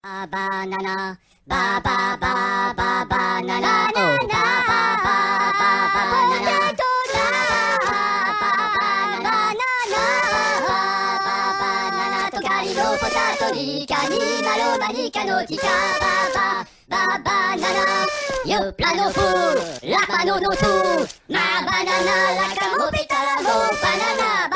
バナナ、バババババナナ、バナナ、ババババナナ、バナナ、トカリのポタトリカニマロマニカのキカバババナナ、ヨプラノフラパノノトマバナナラカモペタラモバナナ